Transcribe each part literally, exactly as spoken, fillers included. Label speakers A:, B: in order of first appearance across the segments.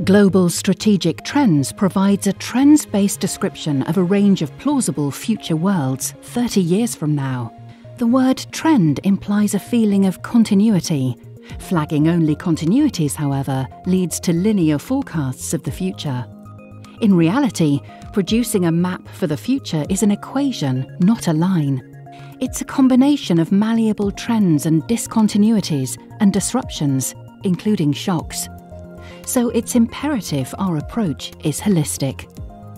A: Global Strategic Trends provides a trends-based description of a range of plausible future worlds thirty years from now. The word trend implies a feeling of continuity. Flagging only continuities, however, leads to linear forecasts of the future. In reality, producing a map for the future is an equation, not a line. It's a combination of malleable trends and discontinuities and disruptions, including shocks. So it's imperative our approach is holistic.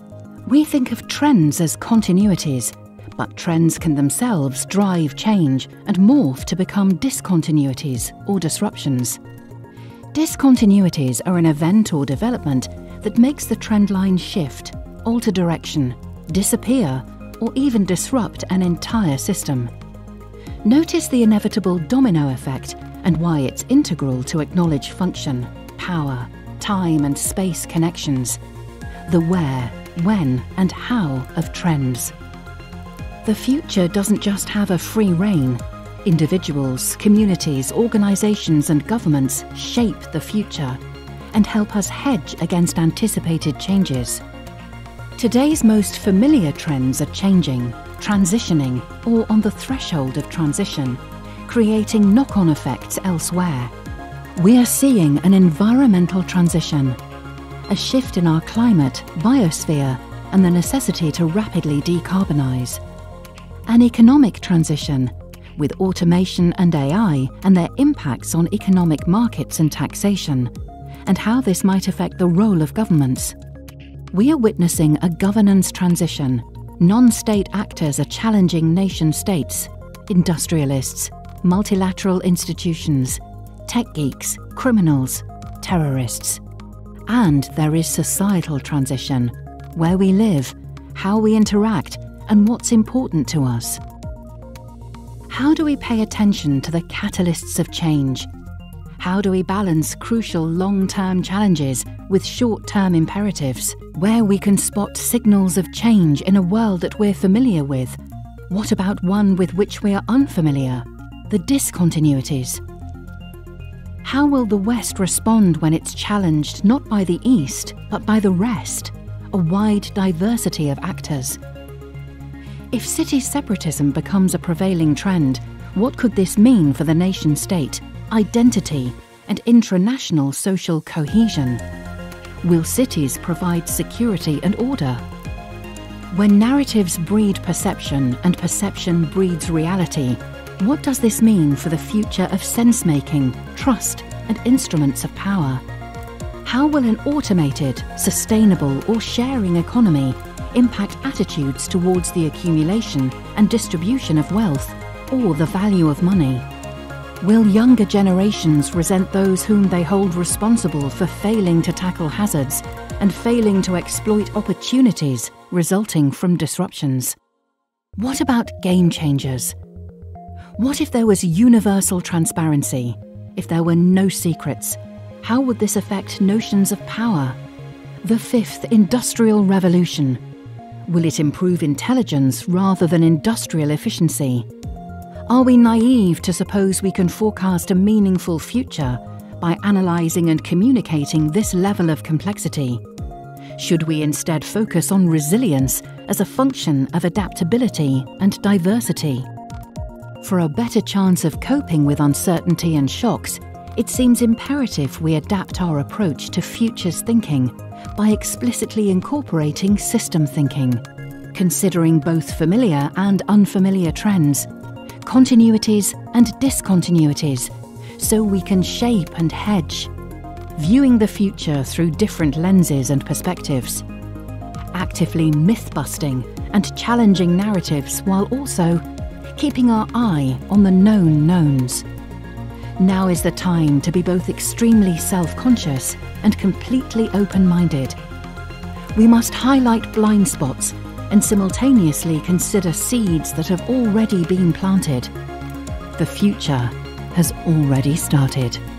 A: We think of trends as continuities, but trends can themselves drive change and morph to become discontinuities or disruptions. Discontinuities are an event or development that makes the trend line shift, alter direction, disappear, or even disrupt an entire system. Notice the inevitable domino effect and why it's integral to acknowledge function, power, time and space connections, the where, when and how of trends. The future doesn't just have a free rein. Individuals, communities, organisations and governments shape the future and help us hedge against anticipated changes. Today's most familiar trends are changing, transitioning, or on the threshold of transition, creating knock-on effects elsewhere. We are seeing an environmental transition, a shift in our climate, biosphere, and the necessity to rapidly decarbonise. An economic transition, with automation and A I and their impacts on economic markets and taxation, and how this might affect the role of governments. We are witnessing a governance transition. Non-state actors are challenging nation-states, industrialists, multilateral institutions, tech geeks, criminals, terrorists. And there is societal transition, where we live, how we interact, and what's important to us. How do we pay attention to the catalysts of change? How do we balance crucial long-term challenges with short-term imperatives, where we can spot signals of change in a world that we're familiar with? What about one with which we are unfamiliar? The discontinuities. How will the West respond when it's challenged not by the East, but by the rest, a wide diversity of actors? If city separatism becomes a prevailing trend, what could this mean for the nation-state, identity, and intranational social cohesion? Will cities provide security and order? When narratives breed perception and perception breeds reality, what does this mean for the future of sense-making, trust, and instruments of power? How will an automated, sustainable, or sharing economy impact attitudes towards the accumulation and distribution of wealth, or the value of money? Will younger generations resent those whom they hold responsible for failing to tackle hazards and failing to exploit opportunities resulting from disruptions? What about game changers? What if there was universal transparency? If there were no secrets? How would this affect notions of power? The fifth industrial revolution. Will it improve intelligence rather than industrial efficiency? Are we naive to suppose we can forecast a meaningful future by analysing and communicating this level of complexity? Should we instead focus on resilience as a function of adaptability and diversity? For a better chance of coping with uncertainty and shocks, it seems imperative we adapt our approach to futures thinking by explicitly incorporating system thinking, considering both familiar and unfamiliar trends, continuities and discontinuities, so we can shape and hedge, viewing the future through different lenses and perspectives, actively myth-busting and challenging narratives while also keeping our eye on the known knowns. Now is the time to be both extremely self-conscious and completely open-minded. We must highlight blind spots and simultaneously consider seeds that have already been planted. The future has already started.